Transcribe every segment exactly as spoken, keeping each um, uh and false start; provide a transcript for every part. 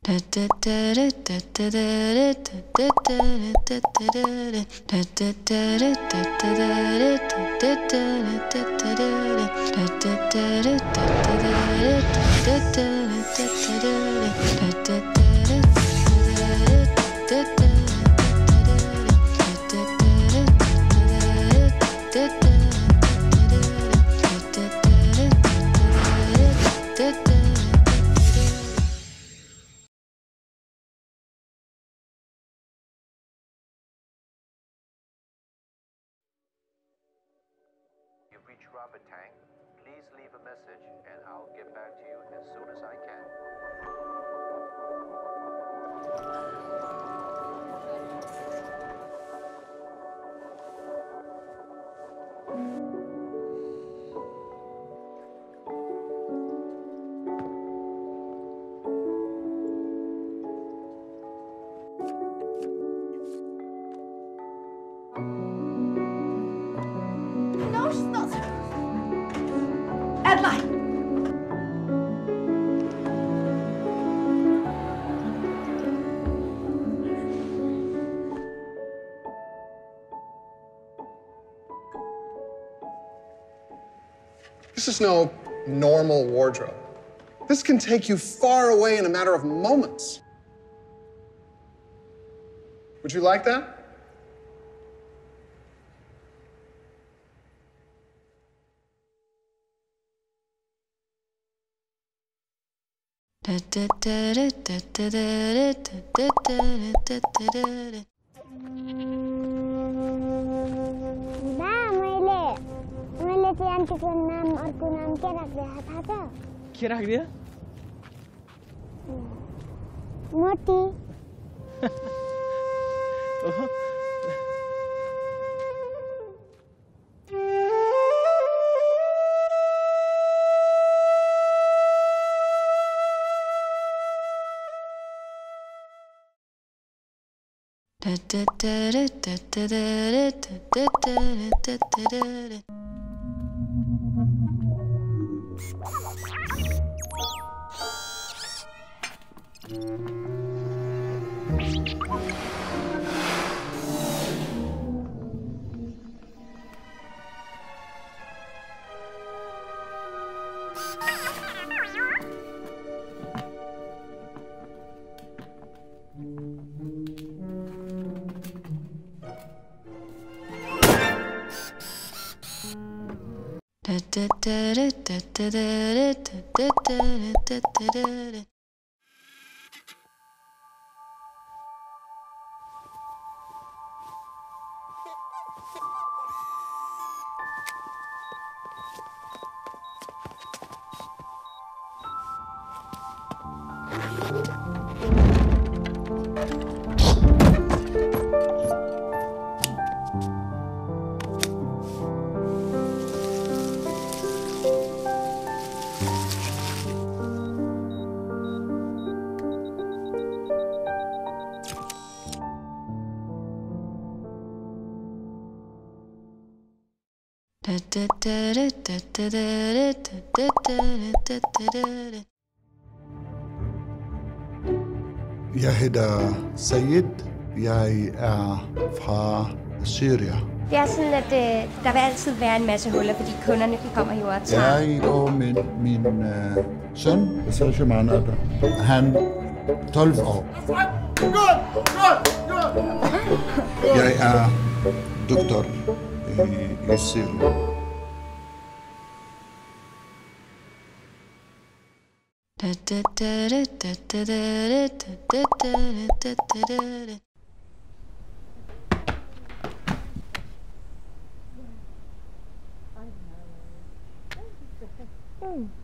You've reached Robert Tang. Please leave a message and I'll get back to you as soon as I can. No, she's not. Adeline! This is no normal wardrobe. This can take you far away in a matter of moments. Would you like that? आन्टीको नाम अर्को नाम के राख्दै थाहा छ के राख्दियो मोटी ओहो Jeg hedder Sayed. Jeg er fra Syrien. Det er sådan, at øh, der vil altid være en masse huller, fordi kunderne de kommer jo og tager. Jeg og min, min uh, søn, Sajaman Adder, han tolv år. Jeg er doktor i, i Syrien. Mm.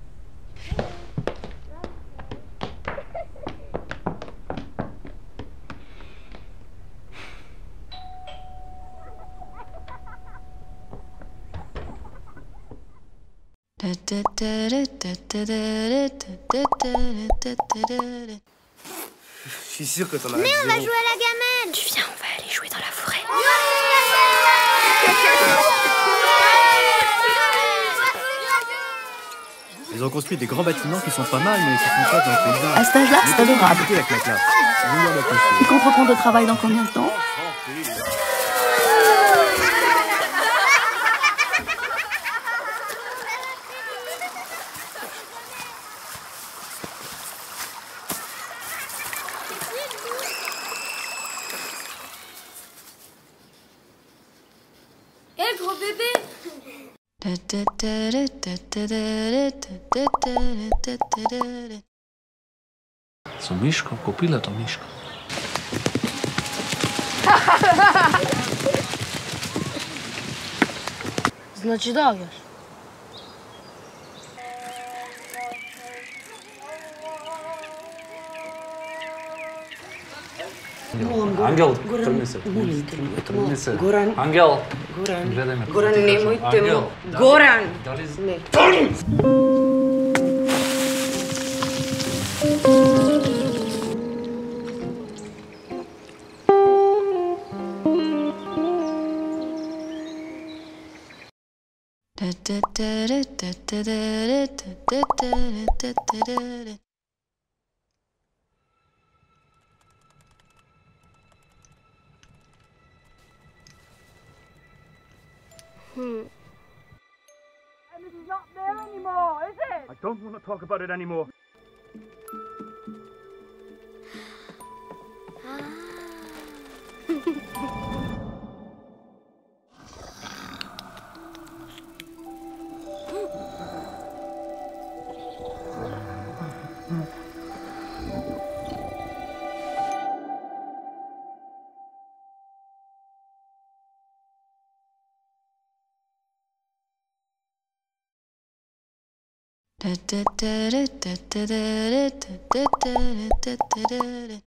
Je suis sûr que t'en as. Mais on va jouer à la gamelle. Tu viens, on va aller jouer dans la forêt. Ils ont construit des grands bâtiments qui sont pas mal, mais qui sont pas dans le paysage. À cet âge-là, c'est adorable. Écoutez la claque là. Longueur de Et construire. qu'on reprend de travail dans combien de temps? Hé, gros bébé! Su Miško, kupila to Miško. Znači davljaš? Angel, trgni se. Trgni se. Goran. Angel. Goran. Gledaj me. Goran, nemojte Angel. mu. Goran! Da li... Ne. Hmm. And it is not there anymore, is it? I don't want to talk about it anymore. Da da da da da da da da da da da da da.